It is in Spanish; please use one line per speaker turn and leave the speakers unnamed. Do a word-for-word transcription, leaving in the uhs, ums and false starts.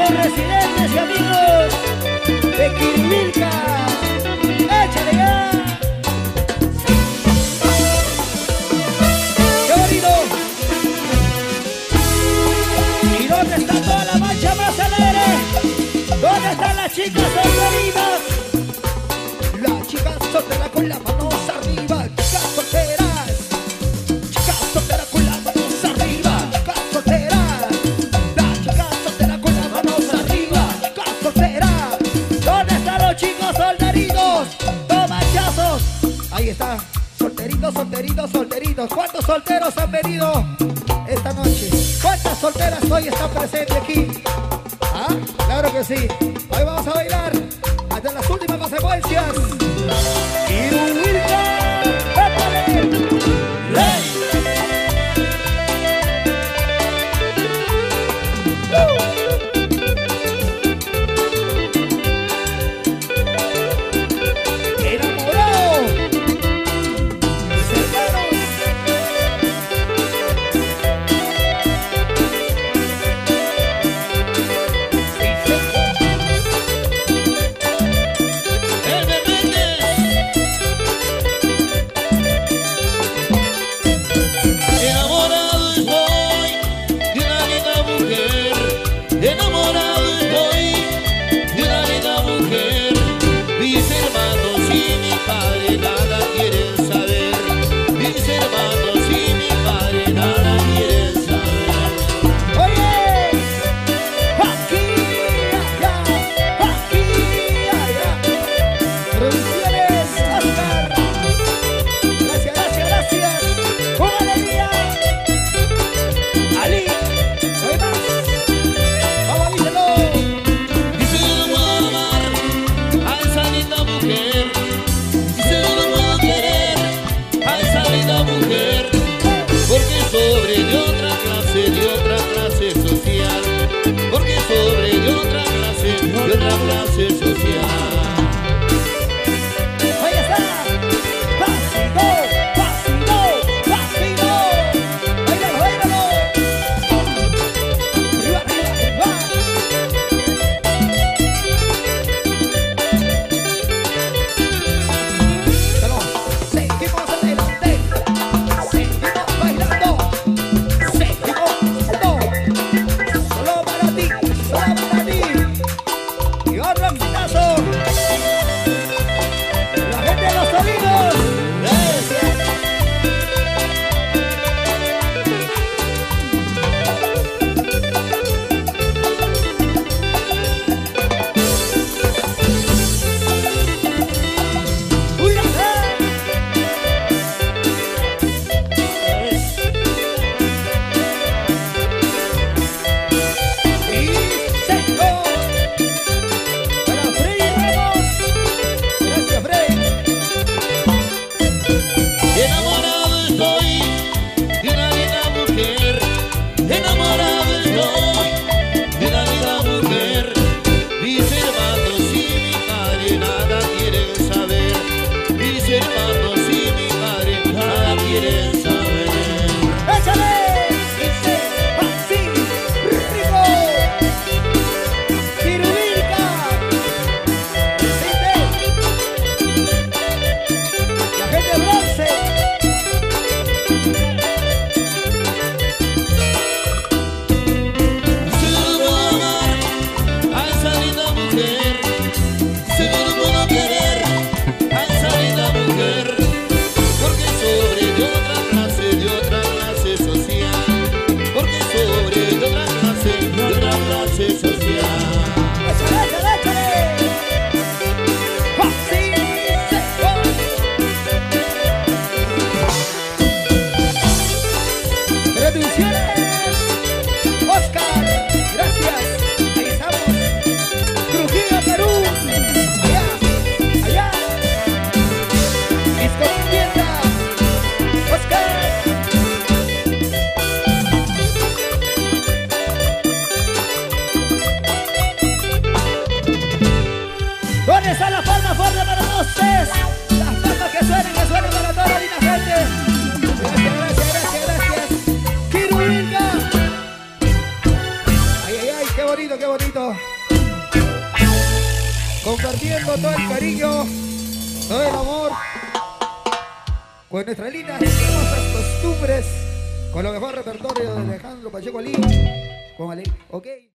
los residentes y amigos de Quiribilca. Échale ya. ¡Qué bonito! ¿Y dónde está toda la mancha más alegre? ¿Dónde están las chicas solteritas? Las chicas solteras con las manos arriba. Chicas solteras. Chicas solteras con las manos arriba. Chicas solteras. Las chicas solteras con las manos arriba. Chicas solteras. ¿Dónde están los chicos solteritos? Dos manchazos. Ahí está. Solteritos, solteritos, solteritos. ¿Cuántos solteros han venido esta noche? ¿Cuántas solteras hoy están presentes aquí? ¿Ah? Claro que sí. Hoy vamos a bailar hasta las últimas consecuencias. Quiribilca, ¡épale! ¡Hey! ¡Enamorado! Mis hermanos. Rock. bonito, qué bonito. Compartiendo todo el cariño, todo el amor, con nuestras lindas y hermosas costumbres, con lo mejor repertorio de Alejandro Pacheco Ali, con Ale, ok.